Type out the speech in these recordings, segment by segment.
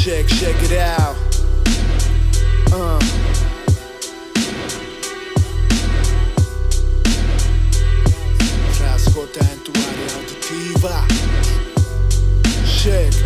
Check it out. Rasjotah en tu área auditiva. Check.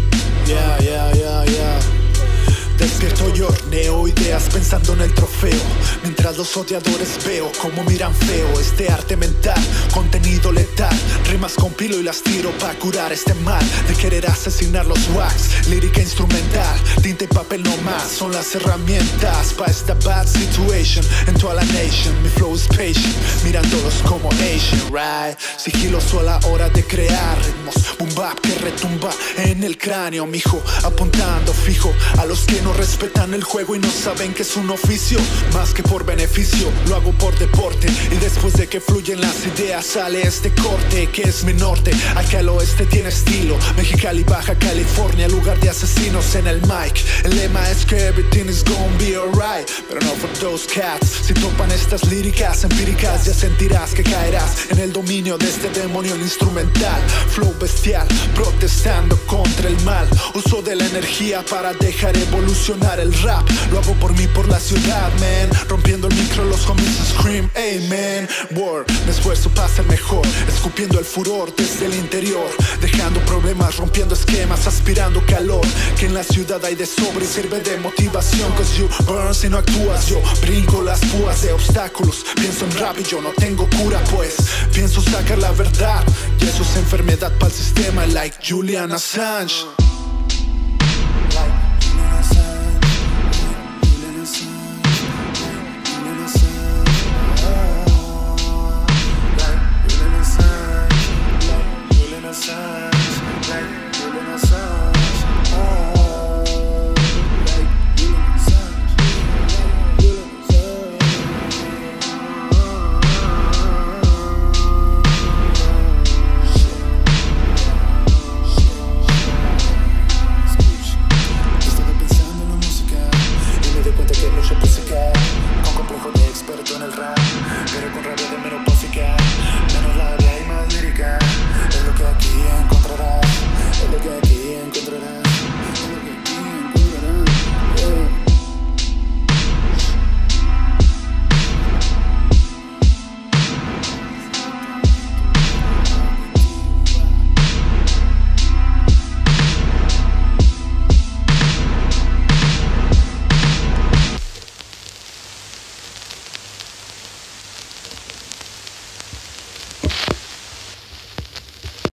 Yeah. Despierto y horneo ideas pensando en el trofeo, mientras los odiadores veo cómo miran feo este arte mental, contenido letal. Rimas compilo y las tiro pa' curar este mal de querer asesinar los wax. Lírica instrumental, tinta y papel no más son las herramientas pa' esta bad situation en toda la nation. Mi flow is patient, mirándolos como Asian, right? Sigiloso a la hora de crear ritmos, boom bap que retumba en el cráneo, mijo. Apuntando fijo a los que no respetan el juego y no saben que es un oficio. Más que por beneficio, lo hago por deporte. Y después de que fluyen las ideas sale este corte que es mi norte. Aquí al oeste tiene estilo, Mexicali, Baja California, lugar de asesinos en el mic. El lema es que everything is gonna be alright, pero no for those cats. Si topan estas líricas empíricas ya sentirás que caerás en el dominio de este demonio instrumental. Flow bestial, protestando contra el mal. Uso de la energía para dejar evolucionar el rap. Lo hago por mí, por la ciudad, man. Rompiendo el micro, los homies scream, amen. Word, me esfuerzo para ser mejor, escupiendo el furor desde el interior, dejando problemas, rompiendo esquemas, aspirando calor que en la ciudad hay de sobra y sirve de motivación. Cause you burn si no actúas. Yo brinco las púas de obstáculos, pienso en rap y yo no tengo cura, pues pienso sacar la verdad y eso es enfermedad para el sistema, like Julian, Assange.